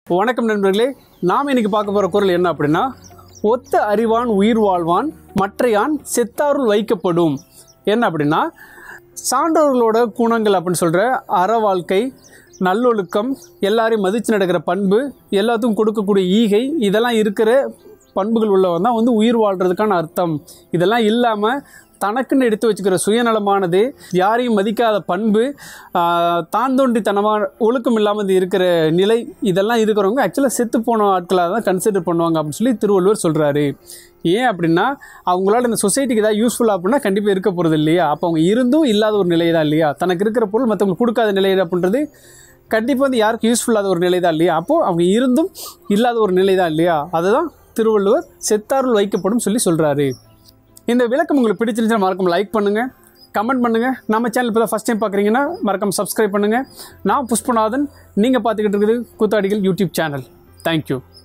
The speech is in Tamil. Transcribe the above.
வணக்கம் நண்பர்களே, நாம் இன்னைக்கு பார்க்க போகிற குறள் என்ன அப்படின்னா, ஒத்த அறிவான் உயிர் வாழ்வான் மற்றையான் செத்தாருள் வைக்கப்படும். என்ன அப்படின்னா, சான்றோர்களோட குணங்கள் அப்படின்னு சொல்கிற அற வாழ்க்கை, நல்லொழுக்கம், எல்லாரையும் மதித்து நடக்கிற பண்பு, எல்லாத்துக்கும் கொடுக்கக்கூடிய ஈகை, இதெல்லாம் இருக்கிற பண்புகள் உள்ளவன் தான் உயிர் வாழ்கிறதுக்கான அர்த்தம். இதெல்லாம் இல்லாமல் தனக்குன்னு எடுத்து வச்சுக்கிற சுயநலமானது, யாரையும் மதிக்காத பண்பு, தாந்தோண்டித்தனமான ஒழுக்கம் இல்லாமல் இருக்கிற நிலை, இதெல்லாம் இருக்கிறவங்க ஆக்சுவலாக செத்து போன ஆட்களாக தான் கன்சிடர் பண்ணுவாங்க அப்படின்னு சொல்லி திருவள்ளுவர் சொல்கிறாரு. ஏன் அப்படின்னா, அவங்களால இந்த சொசைட்டிக்கு ஏதாவது யூஸ்ஃபுல்லாக அப்படின்னா கண்டிப்பாக இருக்க போகிறது இல்லையா. அப்போ அவங்க இருந்தும் இல்லாத ஒரு நிலை தான் இல்லையா. தனக்கு இருக்கிற பொருள் மற்றவங்களுக்கு கொடுக்காத நிலை அப்படின்றது கண்டிப்பாக யாருக்கும் யூஸ்ஃபுல்லாத ஒரு நிலை தான் இல்லையா. அப்போது அவங்க இருந்தும் இல்லாத ஒரு நிலை தான் இல்லையா. அதுதான் திருவள்ளுவர் செத்தாருள் வைக்கப்படும் சொல்லி சொல்கிறாரு. இந்த விளக்கம் உங்களுக்கு பிடிச்சிருந்துச்சுன்னா மறக்காம லைக் பண்ணுங்கள், கமெண்ட் பண்ணுங்கள். நம்ம சேனல் இப்போ தான் ஃபஸ்ட் டைம் பார்க்குறீங்கன்னா மறக்காம சப்ஸ்கிரைப் பண்ணுங்கள். நான் புஷ்பநாதன், நீங்கள் பார்த்துக்கிட்டு இருக்குது கூத்தாடிகள் யூடியூப் சேனல். தேங்க்யூ.